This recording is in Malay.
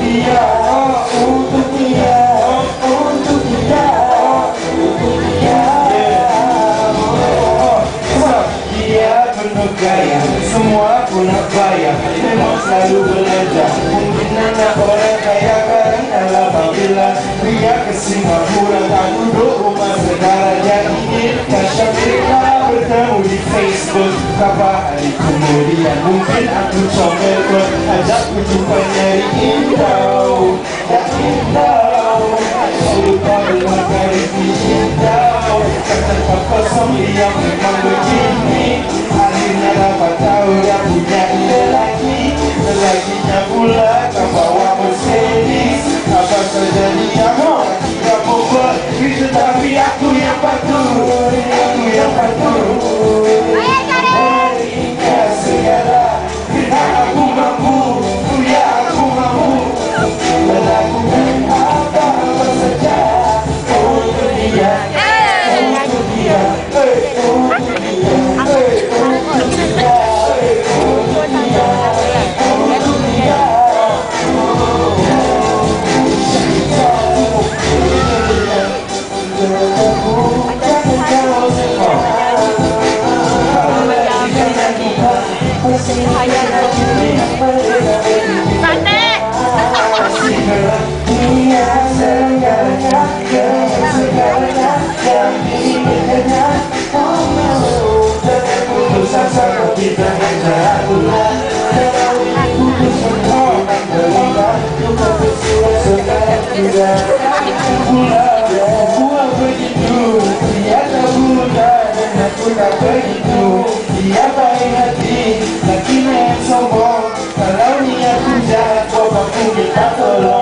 dia, untuk dia, untuk dia, untuk dia. Dia penuh gaya, semua pun nak bayar. Memang selalu belajar. Mungkin anak orang kaya sekarang dalam panggilan. Dia ke Singapura, tak duduk rumah saudara. Yang ingin Tasha Bila bertemu di Facebook. Berapa hari kemudian mungkin aku comel pun ajak ku jumpa nyari Indo. Ya Indo, lupa dengan garis di Indo. Kata papa suami yang memang begini. Akhirnya dapat tahu yang punya lelakinya pula tak bawa Mercedes. Apa terjadi kamu? Tidak buat tetapi aku yang patuh. Aku yang patuh. Berikan segala bila aku mampu. Ya aku mampu melakukan apa-apa saja untuk dia. Untuk dia. Untuk dia. Untuk dia. Dia baik hati, lakinya yang sombong. Kalau niat jahat, kau aku minta tolong.